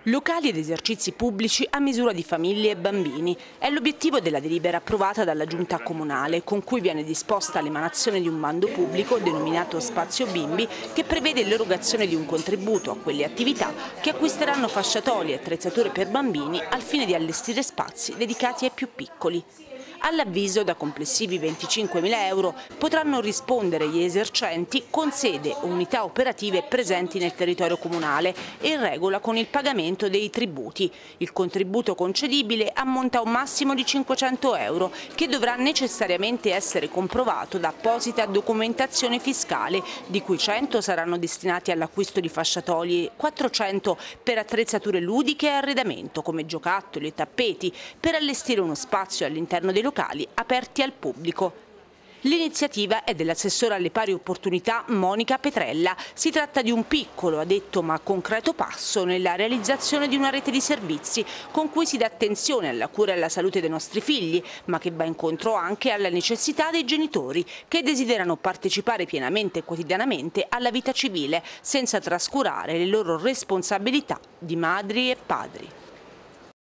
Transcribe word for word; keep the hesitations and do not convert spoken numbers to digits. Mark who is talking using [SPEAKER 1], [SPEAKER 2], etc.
[SPEAKER 1] Locali ed esercizi pubblici a misura di famiglie e bambini è l'obiettivo della delibera approvata dalla Giunta Comunale, con cui viene disposta l'emanazione di un bando pubblico denominato Spazio Bimbi, che prevede l'erogazione di un contributo a quelle attività che acquisteranno fasciatoli e attrezzature per bambini al fine di allestire spazi dedicati ai più piccoli. All'avviso da complessivi venticinquemila euro potranno rispondere gli esercenti con sede o unità operative presenti nel territorio comunale e in regola con il pagamento dei tributi. Il contributo concedibile ammonta a un massimo di cinquecento euro, che dovrà necessariamente essere comprovato da apposita documentazione fiscale, di cui cento saranno destinati all'acquisto di fasciatoli e quattrocento per attrezzature ludiche e arredamento come giocattoli e tappeti, per allestire uno spazio all'interno dei locali aperti al pubblico. L'iniziativa è dell'assessora alle pari opportunità Monica Petrella. Si tratta di un piccolo, ha detto, ma concreto passo nella realizzazione di una rete di servizi con cui si dà attenzione alla cura e alla salute dei nostri figli, ma che va incontro anche alla necessità dei genitori che desiderano partecipare pienamente e quotidianamente alla vita civile senza trascurare le loro responsabilità di madri e padri.